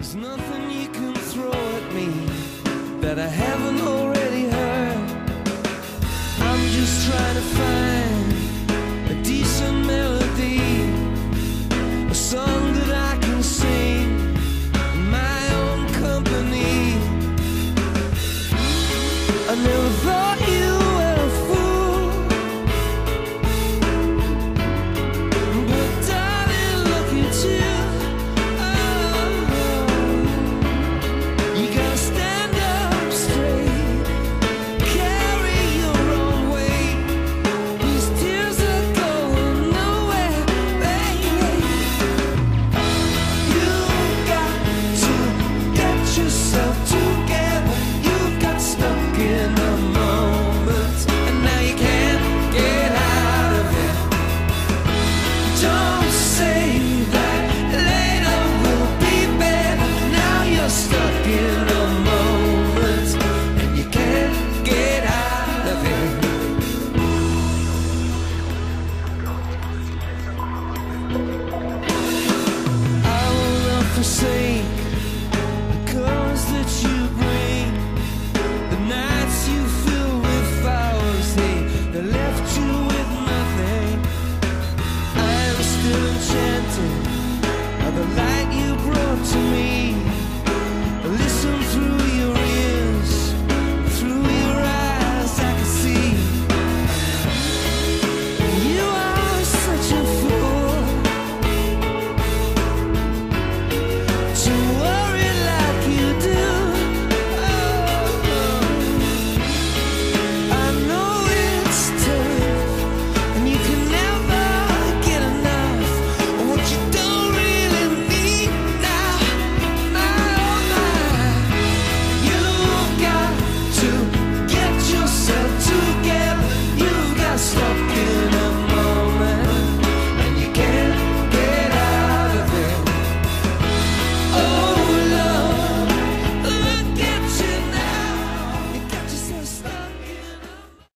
There's nothing you can throw at me that I haven't already heard. I'm just trying to find a decent melody, a song that I can sing in my own company. I never thought you were a fool, but darling, look at you. Say